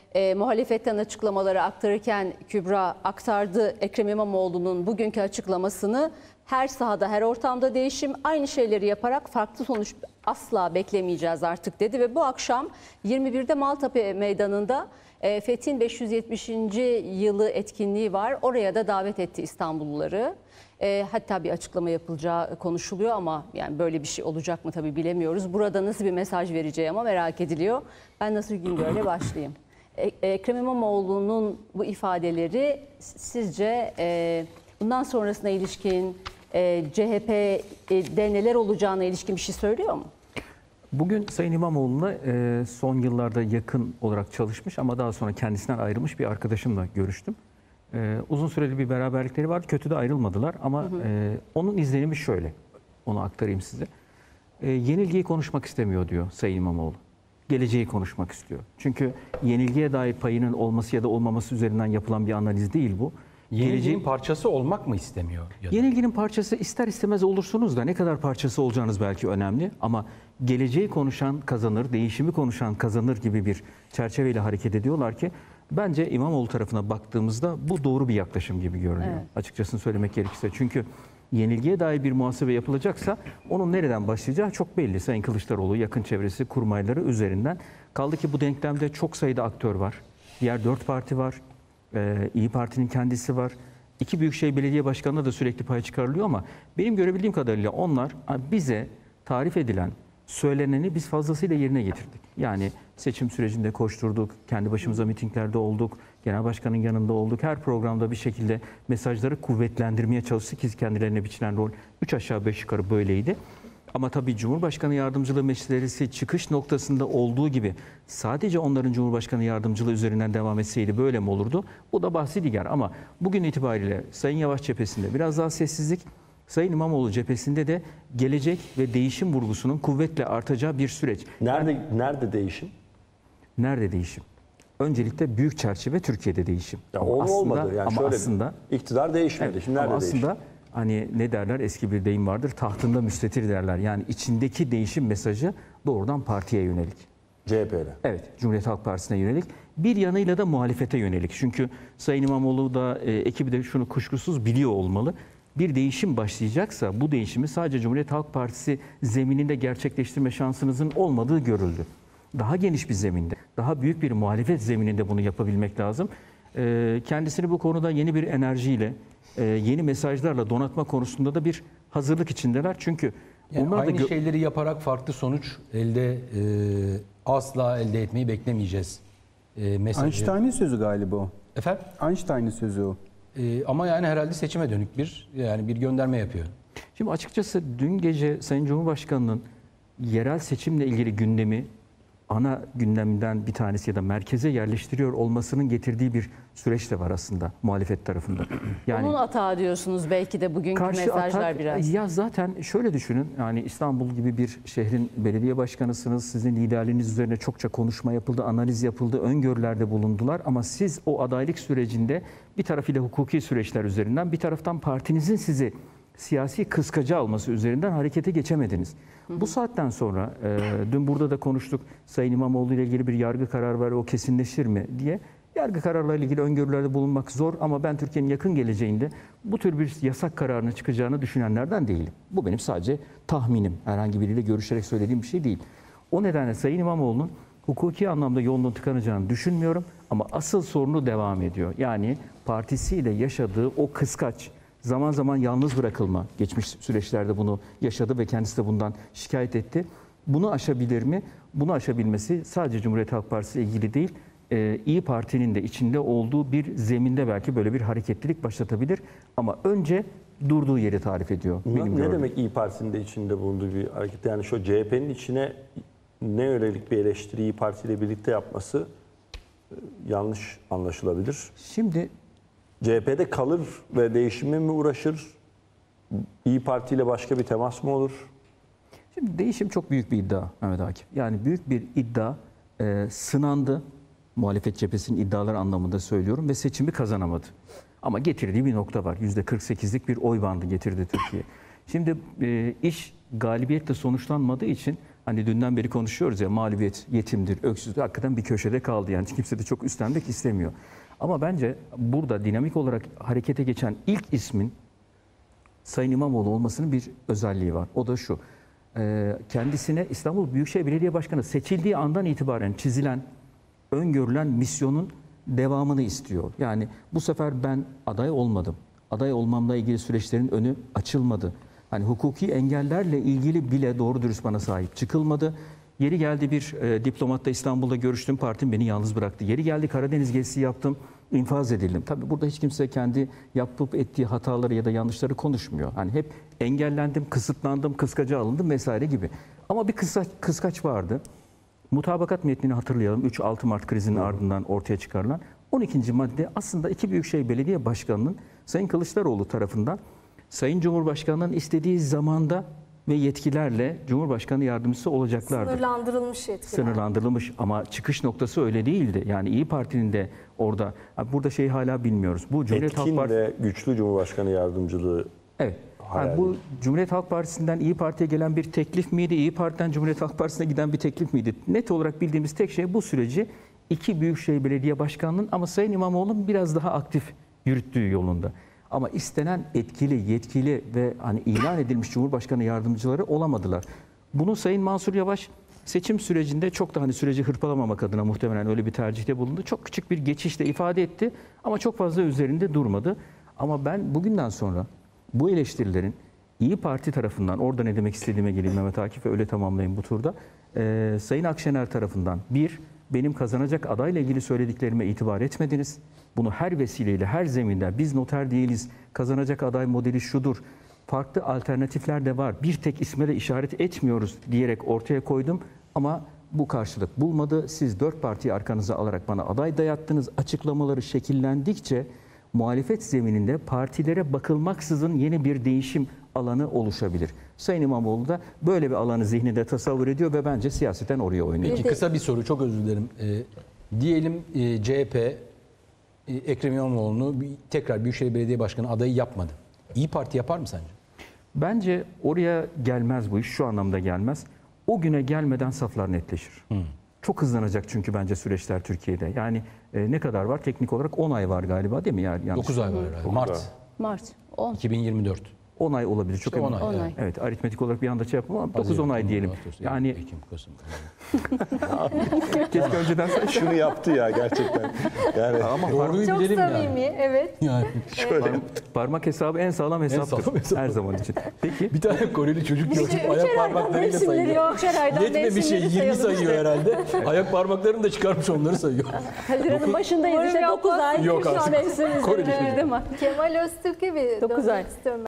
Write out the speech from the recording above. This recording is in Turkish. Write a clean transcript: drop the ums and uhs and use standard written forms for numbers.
muhalefetten açıklamaları aktarırken Kübra aktardı Ekrem İmamoğlu'nun bugünkü açıklamasını. Her sahada, her ortamda değişim, aynı şeyleri yaparak farklı sonuç asla beklemeyeceğiz artık dedi. Ve bu akşam 21'de Maltepe Meydanı'nda Fethi'nin 570. yılı etkinliği var. Oraya da davet etti İstanbulluları. Hatta bir açıklama yapılacağı konuşuluyor ama yani böyle bir şey olacak mı tabii bilemiyoruz. Burada nasıl bir mesaj vereceği ama merak ediliyor. Ben Nasuh Güngör'le başlayayım. Ekrem İmamoğlu'nun bu ifadeleri sizce bundan sonrasına ilişkin CHP'de neler olacağına ilişkin bir şey söylüyor mu? Bugün Sayın İmamoğlu'na son yıllarda yakın olarak çalışmış ama daha sonra kendisinden ayrılmış bir arkadaşımla görüştüm. Uzun süreli bir beraberlikleri vardı. Kötü de ayrılmadılar ama onun izlenimi şöyle. Onu aktarayım size. Yenilgiyi konuşmak istemiyor diyor Sayın İmamoğlu. Geleceği konuşmak istiyor. Çünkü yenilgiye dair payının olması ya da olmaması üzerinden yapılan bir analiz değil bu. Yenilginin parçası olmak mı istemiyor? Yenilginin parçası ister istemez olursunuz da ne kadar parçası olacağınız belki önemli. Ama geleceği konuşan kazanır, değişimi konuşan kazanır gibi bir çerçeveyle hareket ediyorlar ki bence İmamoğlu tarafına baktığımızda bu doğru bir yaklaşım gibi görünüyor. Evet. Açıkçası söylemek gerekirse. Çünkü yenilgiye dair bir muhasebe yapılacaksa onun nereden başlayacağı çok belli. Sayın Kılıçdaroğlu, yakın çevresi, kurmayları üzerinden. Kaldı ki bu denklemde çok sayıda aktör var. Diğer 4 parti var. İYİ Parti'nin kendisi var. 2 büyükşehir belediye başkanına da sürekli pay çıkarılıyor ama benim görebildiğim kadarıyla onlar bize tarif edilen, söyleneni biz fazlasıyla yerine getirdik. Yani seçim sürecinde koşturduk, kendi başımıza mitinglerde olduk, genel başkanın yanında olduk. Her programda bir şekilde mesajları kuvvetlendirmeye çalıştık ki kendilerine biçilen rol 3 aşağı 5 yukarı böyleydi. Ama tabii Cumhurbaşkanı yardımcılığı meselesi çıkış noktasında olduğu gibi sadece onların Cumhurbaşkanı yardımcılığı üzerinden devam etseydi böyle mi olurdu? Bu da bahsi diğer ama bugün itibariyle Sayın Yavaş cephesinde biraz daha sessizlik, Sayın İmamoğlu cephesinde de gelecek ve değişim vurgusunun kuvvetle artacağı bir süreç. Nerede değişim? Nerede değişim? Öncelikle büyük çerçeve Türkiye'de değişim. Ya o mu olmadı? Yani ama şöyle aslında iktidar değişmedi. Evet, şimdi nerede aslında değişim? hani ne derler, eski bir deyim vardır, tahtında müstetir derler. Yani içindeki değişim mesajı doğrudan partiye yönelik. CHP'de. Evet, Cumhuriyet Halk Partisi'ne yönelik. Bir yanıyla da muhalefete yönelik. Çünkü Sayın İmamoğlu da ekibi de şunu kuşkusuz biliyor olmalı. Bir değişim başlayacaksa bu değişimi sadece Cumhuriyet Halk Partisi zemininde gerçekleştirme şansınızın olmadığı görüldü. Daha geniş bir zeminde, daha büyük bir muhalefet zemininde bunu yapabilmek lazım. Kendisini bu konuda yeni bir enerjiyle, yeni mesajlarla donatma konusunda da bir hazırlık içindeler. Çünkü yani onlar aynı da şeyleri yaparak farklı sonuç asla elde etmeyi beklemeyeceğiz mesajı. Einstein'ın sözü galiba o. Efendim? Einstein'ın sözü o. Ama yani herhalde seçime dönük bir gönderme yapıyor. Şimdi açıkçası dün gece Sayın Cumhurbaşkanı'nın yerel seçimle ilgili gündemi ana gündeminden bir tanesi ya da merkeze yerleştiriyor olmasının getirdiği bir süreç de var aslında muhalefet tarafında. Yani onun atağı diyorsunuz belki de bugünkü mesajlar atak, biraz. Ya zaten şöyle düşünün, yani İstanbul gibi bir şehrin belediye başkanısınız. Sizin liderliğiniz üzerine çokça konuşma yapıldı, analiz yapıldı, öngörülerde bulundular. Ama siz o adaylık sürecinde bir tarafıyla hukuki süreçler üzerinden, bir taraftan partinizin sizi siyasi kıskacı alması üzerinden harekete geçemediniz. Bu saatten sonra dün burada da konuştuk, Sayın İmamoğlu ile ilgili bir yargı kararı var, o kesinleşir mi diye. Yargı kararlarıyla ilgili öngörülerde bulunmak zor ama ben Türkiye'nin yakın geleceğinde bu tür bir yasak kararının çıkacağını düşünenlerden değilim. Bu benim sadece tahminim, herhangi biriyle görüşerek söylediğim bir şey değil. O nedenle Sayın İmamoğlu'nun hukuki anlamda yolunun tıkanacağını düşünmüyorum ama asıl sorunu devam ediyor. Yani partisiyle yaşadığı o kıskaç, zaman zaman yalnız bırakılma, geçmiş süreçlerde bunu yaşadı ve kendisi de bundan şikayet etti. Bunu aşabilir mi? Bunu aşabilmesi sadece Cumhuriyet Halk Partisi ile ilgili değil, İYİ Parti'nin de içinde olduğu bir zeminde belki böyle bir hareketlilik başlatabilir. Ama önce durduğu yeri tarif ediyor. Ne demek İYİ Parti'nin de içinde bulunduğu bir hareket? Yani şu CHP'nin içine ne yönelik bir eleştiri İYİ Parti ile birlikte yapması yanlış anlaşılabilir. Şimdi CHP'de kalır ve değişime mi uğraşır? İYİ Parti ile başka bir temas mı olur? Şimdi değişim çok büyük bir iddia Mehmet Akif. Yani büyük bir iddia, sınandı. Muhalefet cephesinin iddiaları anlamında söylüyorum ve seçimi kazanamadı. Ama getirdiği bir nokta var. %48'lik bir oy bandı getirdi Türkiye. Şimdi iş galibiyetle sonuçlanmadığı için Hani dünden beri konuşuyoruz ya, mağlubiyet yetimdir, öksüzdür. Hakikaten bir köşede kaldı. Yani kimse de çok üstlenmek istemiyor. Ama bence burada dinamik olarak harekete geçen ilk ismin Sayın İmamoğlu olmasının bir özelliği var. O da şu. Kendisine İstanbul Büyükşehir Belediye Başkanı seçildiği andan itibaren çizilen, öngörülen misyonun devamını istiyor. Yani bu sefer ben aday olmadım. Aday olmamla ilgili süreçlerin önü açılmadı. Hani hukuki engellerle ilgili bile doğru dürüst bana sahip çıkılmadı. Yeri geldi bir diplomatla İstanbul'da görüştüm, partim beni yalnız bıraktı. Yeri geldi Karadeniz gezisi yaptım, infaz edildim. Tabii burada hiç kimse kendi yapıp ettiği hataları ya da yanlışları konuşmuyor. Hani hep engellendim, kısıtlandım, kıskaca alındım vesaire gibi. Ama bir kıskaç vardı. Mutabakat metnini hatırlayalım. 3-6 Mart krizinin ardından ortaya çıkarılan 12. madde aslında iki Büyükşehir Belediye Başkanı'nın Sayın Kılıçdaroğlu tarafından Sayın Cumhurbaşkanı'nın istediği zamanda ve yetkilerle Cumhurbaşkanı yardımcısı olacaklardır. Sınırlandırılmış yetkiler. Sınırlandırılmış ama çıkış noktası öyle değildi. Yani İyi Parti'nin de orada, burada şeyi hala bilmiyoruz. Bu Cumhuriyet Halk Etkin Partisi... ve güçlü Cumhurbaşkanı yardımcılığı. Evet. hayal Bu Cumhuriyet Halk Partisi'nden İyi Parti'ye gelen bir teklif miydi? İyi Parti'den Cumhuriyet Halk Partisi'ne giden bir teklif miydi? Net olarak bildiğimiz tek şey bu süreci iki Büyükşehir Belediye Başkanı'nın ama Sayın İmamoğlu'nun biraz daha aktif yürüttüğü yolunda. Ama istenen etkili, yetkili ve hani ilan edilmiş Cumhurbaşkanı yardımcıları olamadılar. Bunu Sayın Mansur Yavaş seçim sürecinde çok da hani süreci hırpalamamak adına muhtemelen öyle bir tercihte bulundu. Çok küçük bir geçişle ifade etti ama çok fazla üzerinde durmadı. Ama ben bugünden sonra bu eleştirilerin İyi Parti tarafından, orada ne demek istediğime geleyim Mehmet Akif ve öyle tamamlayayım bu turda. Sayın Akşener tarafından benim kazanacak adayla ilgili söylediklerime itibar etmediniz. Bunu her vesileyle, her zeminde biz noter değiliz, kazanacak aday modeli şudur, farklı alternatifler de var, bir tek isme de işaret etmiyoruz diyerek ortaya koydum. Ama bu karşılık bulmadı. Siz 4 partiyi arkanıza alarak bana aday dayattınız. Açıklamaları şekillendikçe muhalefet zemininde partilere bakılmaksızın yeni bir değişim alanı oluşabilir. Sayın İmamoğlu da böyle bir alanı zihninde tasavvur ediyor ve bence siyaseten oraya oynuyor. Peki kısa bir soru, çok özür dilerim. Diyelim CHP Ekrem İmamoğlu'nu tekrar Büyükşehir Belediye Başkanı adayı yapmadı. İyi Parti yapar mı sence? Bence oraya gelmez bu iş, şu anlamda gelmez. O güne gelmeden saflar netleşir. Çok hızlanacak çünkü bence süreçler Türkiye'de. Yani ne kadar var? Teknik olarak 10 ay var galiba değil mi? Yani 9 ay var herhalde. Mart 10. 2024. 10 ay olabilir. Çok İşte 10 emin. ay. 10 ay. Evet, aritmetik olarak bir anda şey yapmam ama 9-10 ay diyelim. Yani Ekim, Kasım. keşke önceden Şunu yaptı ya gerçekten. Yani ama Doğruyu Çok bilelim samimi, yani. evet. Yani parmak hesabı en sağlam hesaptır. sağlam hesap. Her zaman için. Peki bir tane Koreli çocuk gördüm, Üç ayak aydan parmaklarıyla mevsimleri sayıyor. yok. 3 aydan Yetmemiş şey, mevsimleri 20 sayalım sayıyor işte. herhalde. Ayak parmaklarını da çıkarmış, onları sayıyor. Haziran'ın başındayız Umarım işte 9 yapmaz. ay. Yok Şu an artık. mevsimimiz Koreli değil mi? Kemal Öztürk'e bir 9 ay. dönmek istiyorum.